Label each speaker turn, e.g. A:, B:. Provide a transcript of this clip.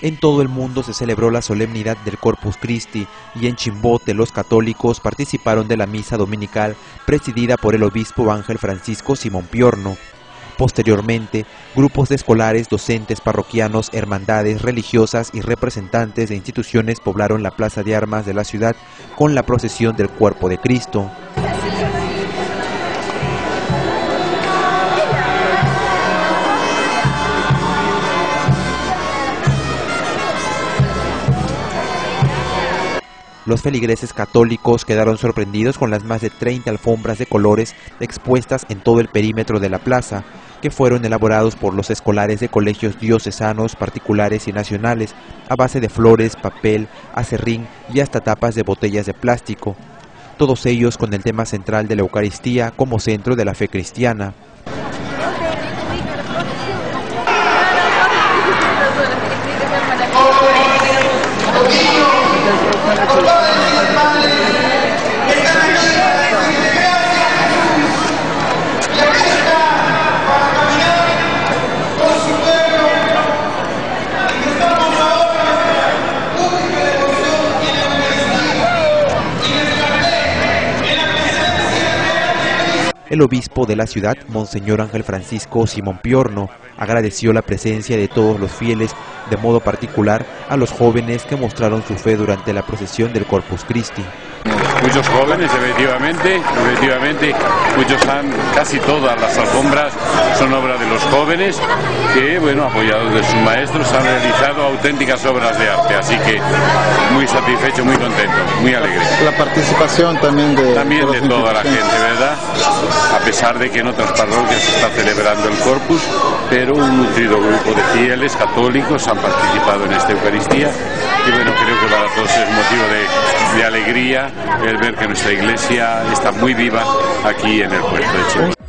A: En todo el mundo se celebró la solemnidad del Corpus Christi y en Chimbote los católicos participaron de la misa dominical presidida por el obispo Ángel Francisco Simón Piorno. Posteriormente, grupos de escolares, docentes, parroquianos, hermandades religiosas y representantes de instituciones poblaron la plaza de armas de la ciudad con la procesión del Cuerpo de Cristo. Los feligreses católicos quedaron sorprendidos con las más de 30 alfombras de colores expuestas en todo el perímetro de la plaza, que fueron elaborados por los escolares de colegios diocesanos, particulares y nacionales, a base de flores, papel, acerrín y hasta tapas de botellas de plástico. Todos ellos con el tema central de la Eucaristía como centro de la fe cristiana. El obispo de la ciudad, Monseñor Ángel Francisco Simón Piorno, agradeció la presencia de todos los fieles, de modo particular a los jóvenes que mostraron su fe durante la procesión del Corpus Christi.
B: Muchos jóvenes, efectivamente, casi todas las alfombras son obra de los jóvenes que, bueno, apoyados de sus maestros, han realizado auténticas obras de arte, así que muy satisfecho, muy contento, muy alegre.
C: La participación también de
B: toda la gente, ¿verdad? A pesar de que en otras parroquias se está celebrando el Corpus, pero un nutrido grupo de fieles católicos han participado en esta Eucaristía y bueno, creo que para todos es motivo de alegría el ver que nuestra iglesia está muy viva aquí en el puerto de Chimbote.